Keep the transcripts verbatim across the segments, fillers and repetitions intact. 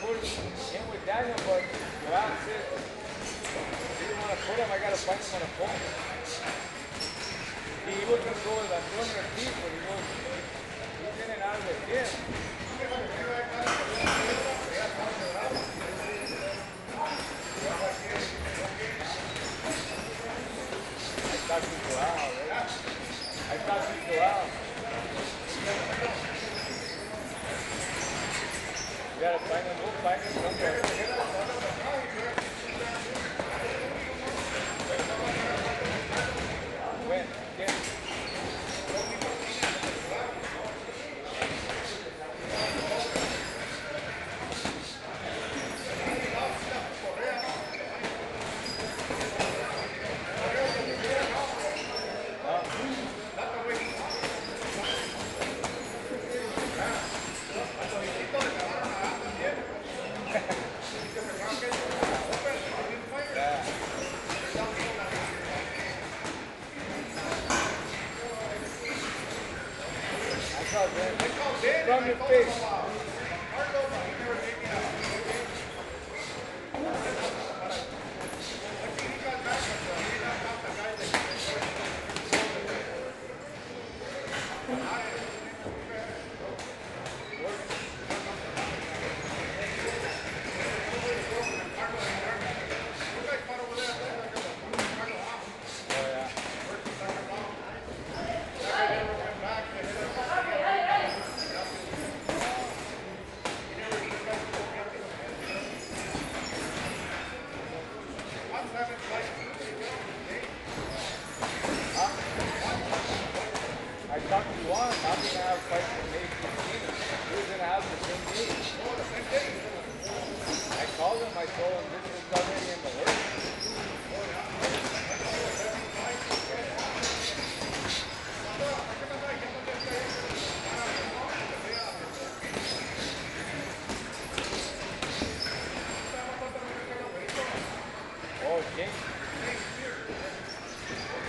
put him with Daniel, but Grant said he didn't want to put him. I got to find him on a phone. He was going to go with Antonio Ortiz, but he was, he's in and out of the gym. Ahí está situado, ¿verdad? Ahí está situado. You gotta find him, we'll find him somewhere. When? ¿Quién? From your face.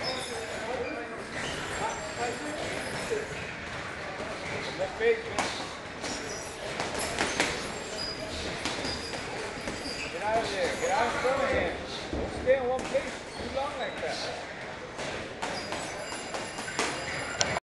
The face,